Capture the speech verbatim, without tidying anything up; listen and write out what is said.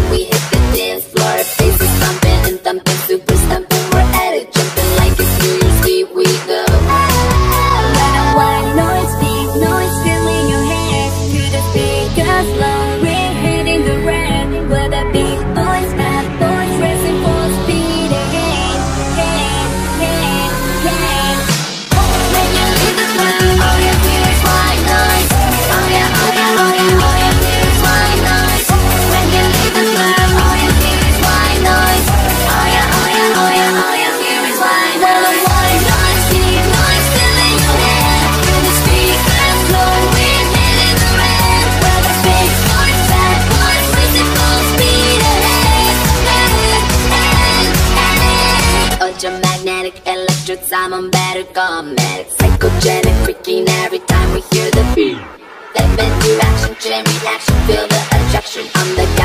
we hit the dance floor. Faces thumping and thumping, super stumping. We're at it, jumping like it's New Year's Eve. We go. Let a white noise, big noise filling your head. To the speakers, low, we're hitting the red. We're the big boys, bad boys, racing full speed ahead. Head, head, head. When you leave the club, all you feel is white noise. Oh yeah, oh yeah, oh yeah, all you feel is white noise. When you leave the club, all you feel is white noise. Oh yeah, oh yeah, oh yeah, all you feel is white noise. Well, the white noise, big noise filling your head. When the speakers blow, we're hitting the red. Well, the big boys, bad boys, racing full speed ahead. Head, head, head. Ultramagnetic, electric, Simon better automatic. Psychogenic, freaking every time we hear the beat. Step into action, chain reaction, feel the attraction. I'm the